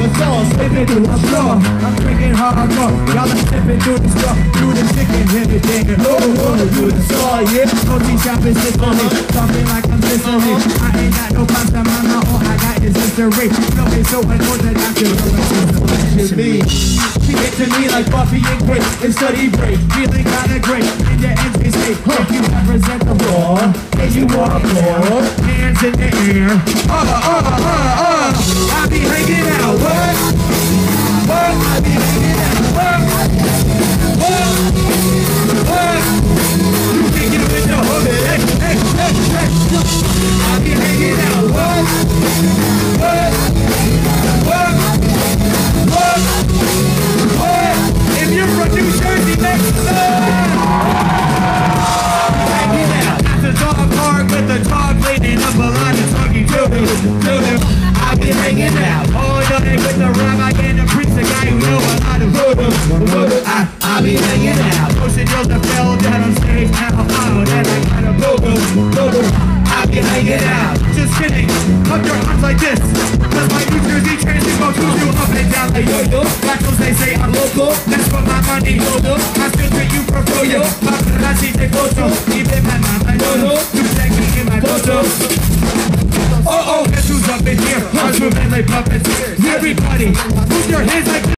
the sauce, slipping through the floor. I'm drinking hardcore, y'all are slipping through the straw. Through the chicken, hit it, damn. Through the saw, yeah. Protein shopping, sit on it. Talking like I'm listening. I ain't got no pasta, mama, all I got is history. No, it's so annoying that I feel me. She get to me like Buffy and Grace and study break. Feeling kinda great in the empty state. If you represent the raw, and you walk more, hands in the air. I be hanging out, what? I be hanging out, what? You can get with the hood, hey. I be hanging out, what? If you're from New Jersey, make some hanging out at the dog park with the dog leaning up a line and talking to him. I be hanging out all day with the rabbi and the priest, the guy who know a lot of voodoo. I be hanging out, pushing those that fell down on stage now. Oh, then I got a voodoo. I be hanging out, just kidding. Put your arms like this, cause my New Jersey trains go to you up and down like yo-yo. That's what they say I'm local, that's for my money, yo-yo. I still treat you for yo-yo. Paparazzi take photo, even my mama, no. You tag me in my photo. Guess who's up in here? I'm moving like puppets. Everybody, move your hands like